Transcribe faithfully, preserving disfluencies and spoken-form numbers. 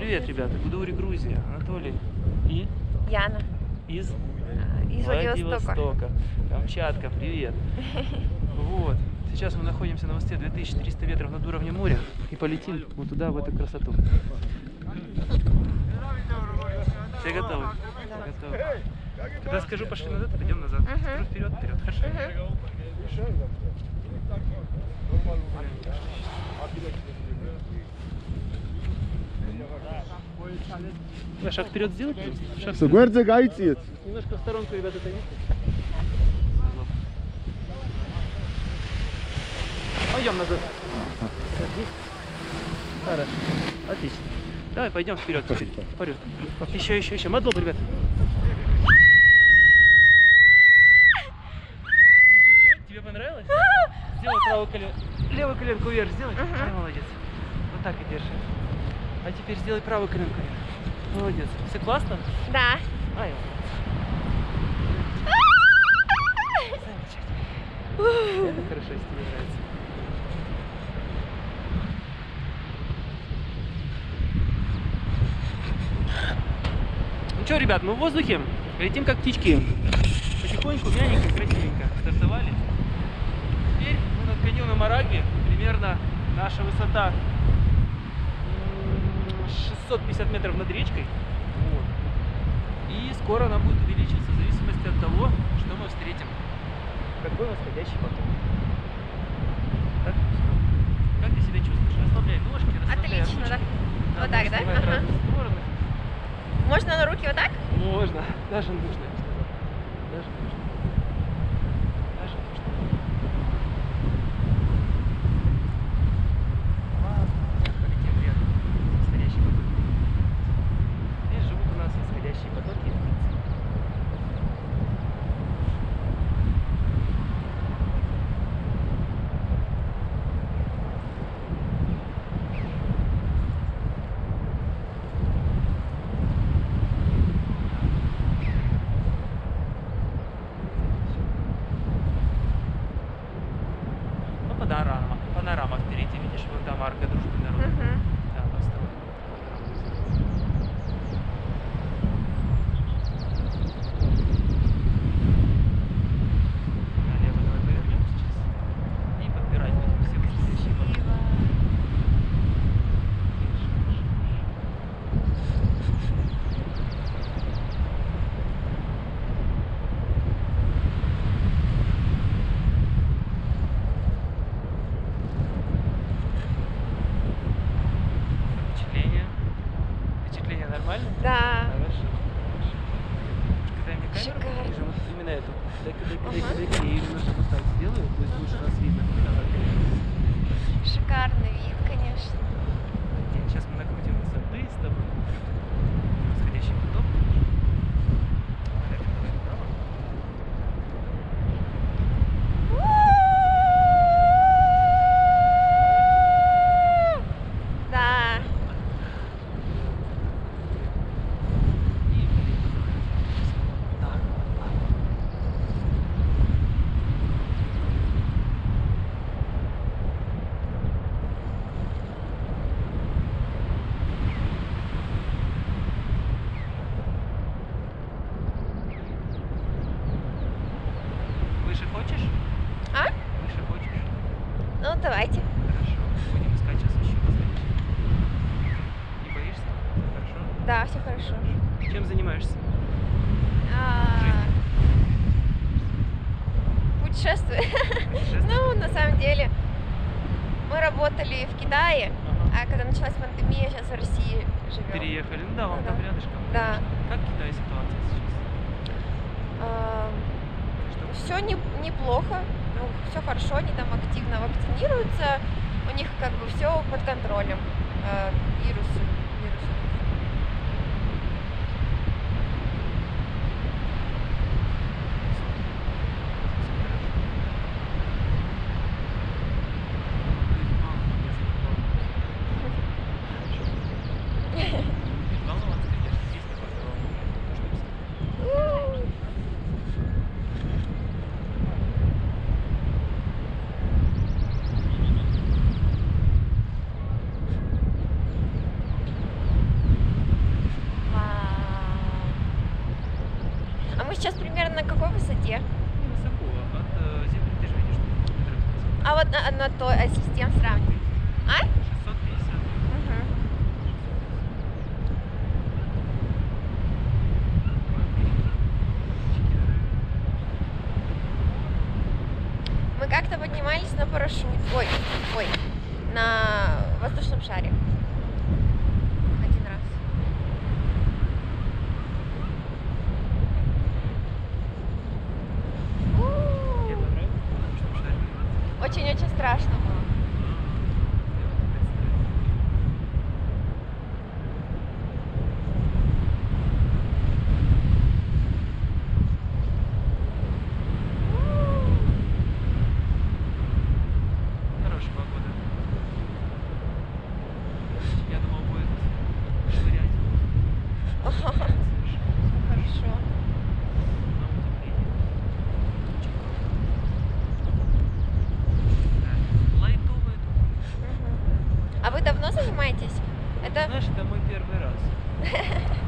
Привет, ребята. Гудаури, Грузия. Анатолий. И? Яна. Из? Из Владивостока. Владивостока. Камчатка, привет. Вот. Сейчас мы находимся на высоте две тысячи триста метров над уровнем моря и полетим вот туда, в эту красоту. Все готовы? Да. Готовы. Когда скажу пошли назад, пойдем назад. Угу. Вперед, вперед, хорошо. Угу. Да, шаг вперед сделать? Шаг So, guarda gaici. Немножко в сторонку, ребята, отойдите. Пойдем назад. Хорошо. Отлично. Давай пойдем вперед. Вперед. Еще, еще, еще. Мадлоб, ребят. Тебе понравилось? Сделай правую коленку. Левую коленку вверх сделай. Ай, молодец. Вот так и держи. А теперь сделай правую коленку вверх. Молодец. Все классно? Да. Ай, замечательно. Это хорошо, если тебе нравится. Ну что, ребят, мы в воздухе, летим как птички. Потихоньку, мягенько, красивенько стартовали. Теперь мы над каньоном Арагви, примерно наша высота шестьсот пятьдесят метров над речкой. Вот. И скоро она будет увеличиваться в зависимости от того, что мы встретим. Какой восходящий поток. Так? Как ты себя чувствуешь? Расслабляй ножки, расслабляй Отлично, ручки. да? Вот так, да? Снимай в Ага. разные стороны. Можно на руки вот так? Можно. Даже нужно, я бы сказал. Даже нужно. Даже нужно. Ладно. Полетим вверх. Восходящий поток. Здесь живут у нас восходящие потоки и птицы. Ну, панорама. Панорама впереди, видишь, вот там арка дружбы народа. Угу. Да, постой. Налево давай повернем сейчас. И подбирать будем все восходящие потоки. Впечатление? Впечатление нормально? Да. Хорошо. Хорошо. Когда мне камеру Шикарно. покажи, вот именно эту. Дай-ка, дай-ка, дай-ка, Ага. дай-ка. Я ее немножко вот так сделаю, то есть лучше нас видно. Давай. Шикарный вид, конечно. Нет, сейчас мы накрутим высоты с тобой. Восходящий поток. Давай, давай, вправо. Да. И вперед. Так, так. Выше хочешь? А? Выше хочешь? Ну, давайте. Хорошо. Будем искать сейчас еще восходящий. Не боишься? Хорошо? Да, все хорошо. Чем занимаешься? А, Путешествую. Ну, на самом деле, мы работали в Китае, Ага. а когда началась пандемия, сейчас в России живем. Переехали. Ну да, вам Да. там рядышком. Да. Как в Китае ситуация сейчас? Что? Все не, неплохо, ну, все хорошо, они там активно вакцинируются, у них как бы все под контролем, э, вирусы, вирусы. Волноваться, конечно, есть какое-то волнение. на какой высоте? Высоко, от э, земли ты же видишь, что метров пятьсот. А вот на, на той, а если с тем сравнивать? А? шестьсот пятьдесят. Мгм. Мы как-то поднимались на парашют, ой, ой, на воздушном шаре. Один раз. У-у-у. Тебе понравилось? Что шарик? Очень-очень страшно было. Я вот представляю. Хорошая погода. Я думал, будет швырять. Хорошо. На утепление. Да. Лайтовая тут. Мгм. А вы давно занимаетесь? Это Знаешь, это мой первый раз.